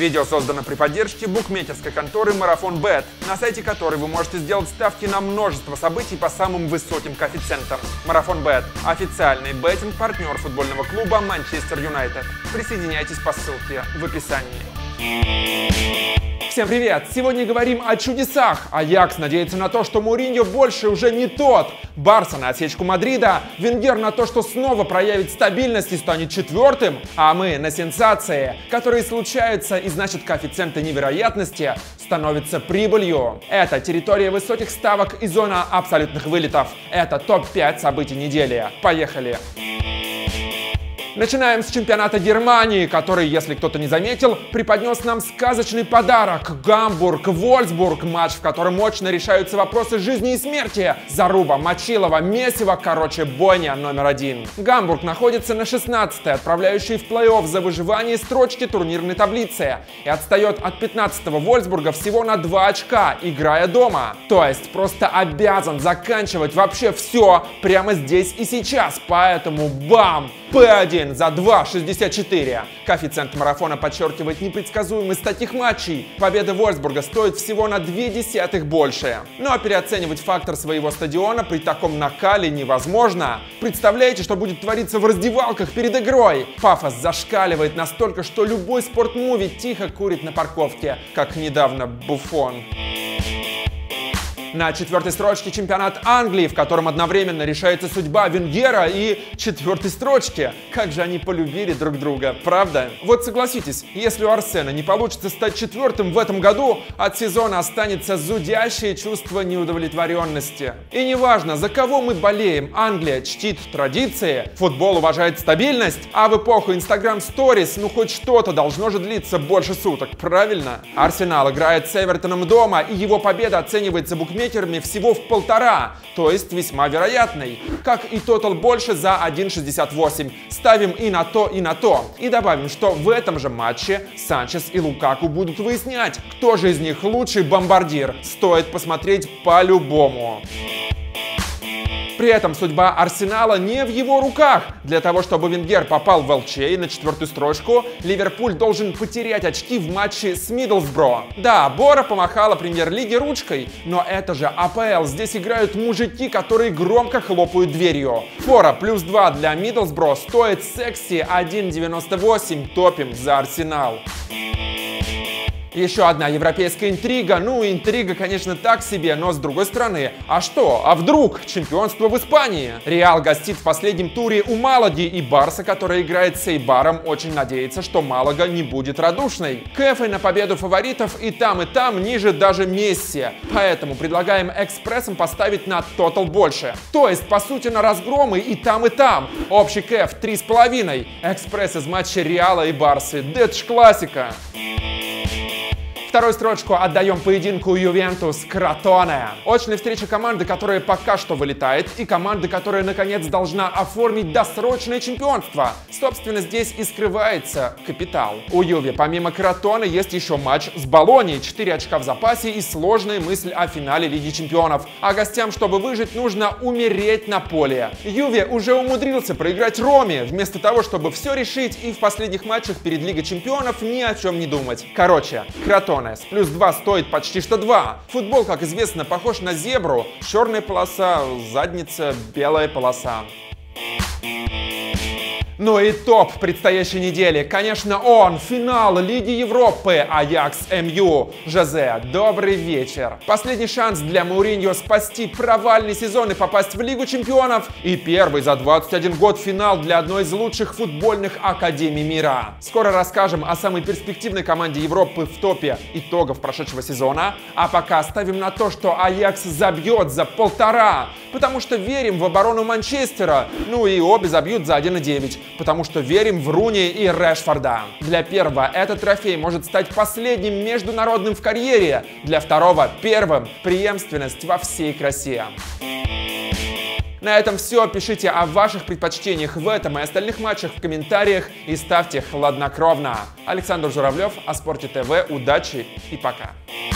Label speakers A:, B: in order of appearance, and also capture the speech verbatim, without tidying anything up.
A: Видео создано при поддержке букмекерской конторы Марафон.бет, на сайте которой вы можете сделать ставки на множество событий по самым высоким коэффициентам. Марафон.бет – официальный беттинг-партнер футбольного клуба Манчестер Юнайтед. Присоединяйтесь по ссылке в описании. Всем привет! Сегодня говорим о чудесах. Аякс надеется на то, что Мourinho больше уже не тот. Барса на отсечку Мадрида. Венгер на то, что снова проявит стабильность и станет четвертым. А мы на сенсации, которые случаются, и значит коэффициенты невероятности становятся прибылью. Это территория высоких ставок и зона абсолютных вылетов. Это топ пять событий недели. Поехали! Начинаем с чемпионата Германии, который, если кто-то не заметил, преподнес нам сказочный подарок. Гамбург-Вольсбург, матч, в котором мощно решаются вопросы жизни и смерти. Заруба, мочилово, месиво, короче, бойня номер один. Гамбург находится на шестнадцатой, отправляющей в плей-офф за выживание строчки турнирной таблицы, и отстает от пятнадцатого Вольсбурга всего на два очка, играя дома. То есть просто обязан заканчивать вообще все прямо здесь и сейчас, поэтому бам! пэ один за два шестьдесят четыре. Коэффициент марафона подчеркивает непредсказуемость таких матчей. Победа Вольсбурга стоит всего на две десятых больше. Но переоценивать фактор своего стадиона при таком накале невозможно. Представляете, что будет твориться в раздевалках перед игрой? Пафос зашкаливает настолько, что любой спортмуви тихо курит на парковке, как недавно Буффон. На четвертой строчке чемпионат Англии, в котором одновременно решается судьба Венгера и четвертой строчки. Как же они полюбили друг друга, правда? Вот согласитесь, если у Арсена не получится стать четвертым в этом году, от сезона останется зудящее чувство неудовлетворенности. И неважно, за кого мы болеем, Англия чтит традиции, футбол уважает стабильность, а в эпоху Instagram Stories ну хоть что-то должно же длиться больше суток, правильно? Арсенал играет с Эвертоном дома, и его победа оценивается букмекерами всего в полтора, то есть весьма вероятной. Как и тотал больше за один шестьдесят восемь. Ставим и на то, и на то. И добавим, что в этом же матче Санчес и Лукаку будут выяснять, кто же из них лучший бомбардир. Стоит посмотреть по-любому. При этом судьба Арсенала не в его руках. Для того, чтобы Венгер попал в эл че на четвертую строчку, Ливерпуль должен потерять очки в матче с Миддлсбро. Да, Бора помахала премьер-лиге ручкой, но это же а пэ эл. Здесь играют мужики, которые громко хлопают дверью. Фора плюс два для Миддлсбро стоит секси один девяносто восемь. Топим за Арсенал. Еще одна европейская интрига. Ну, интрига, конечно, так себе, но с другой стороны. А что? А вдруг? Чемпионство в Испании. Реал гостит в последнем туре у Малаги, и Барса, которая играет с Эйбаром, очень надеется, что Малага не будет радушной. Кэфе на победу фаворитов и там, и там ниже даже Месси. Поэтому предлагаем экспрессом поставить на тотал больше. То есть, по сути, на разгромы и там, и там. Общий кэф три с половиной. Экспресс из матча Реала и Барсы. Да это ж классика. Вторую строчку отдаем поединку Ювентус-Кротоне. Очная встреча команды, которая пока что вылетает, и команды, которая наконец должна оформить досрочное чемпионство. Собственно, здесь и скрывается капитал. У Юве помимо Кротоне есть еще матч с Болоньей, четыре очка в запасе и сложная мысль о финале Лиги Чемпионов. А гостям, чтобы выжить, нужно умереть на поле. Юве уже умудрился проиграть Роме, вместо того, чтобы все решить и в последних матчах перед Лигой Чемпионов ни о чем не думать. Короче, Кротоне с плюс два стоит почти что два. Футбол, как известно, похож на зебру. Черная полоса, задница, белая полоса. Ну и топ предстоящей недели, конечно, он, финал Лиги Европы, Аякс эм ю. Жозе, добрый вечер. Последний шанс для Мourinho спасти провальный сезон и попасть в Лигу Чемпионов. И первый за двадцать один год финал для одной из лучших футбольных академий мира. Скоро расскажем о самой перспективной команде Европы в топе итогов прошедшего сезона. А пока ставим на то, что Аякс забьет за полтора. Потому что верим в оборону Манчестера. Ну и обе забьют за один и девять. Потому что верим в Руни и Решфорда. Для первого этот трофей может стать последним международным в карьере. Для второго — первым. Преемственность во всей красе. На этом все. Пишите о ваших предпочтениях в этом и остальных матчах в комментариях и ставьте хладнокровно. Александр Журавлев, о Спорте ТВ. Удачи и пока.